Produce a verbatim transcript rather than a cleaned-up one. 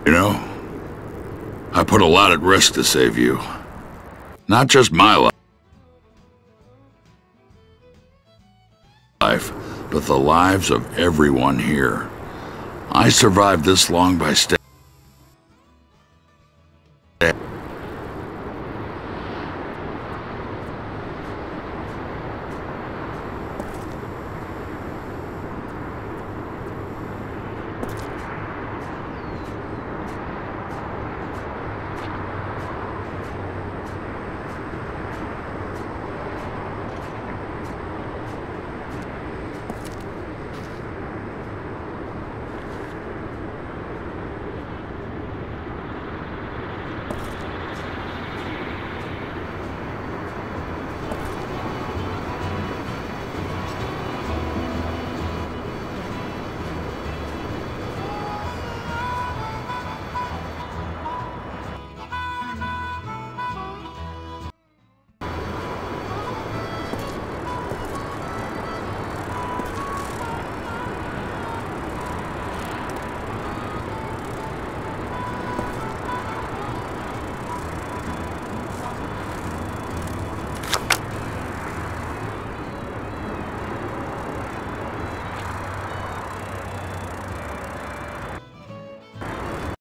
You know, I put a lot at risk to save you. Not just my life, but the lives of everyone here. I survived this long by staying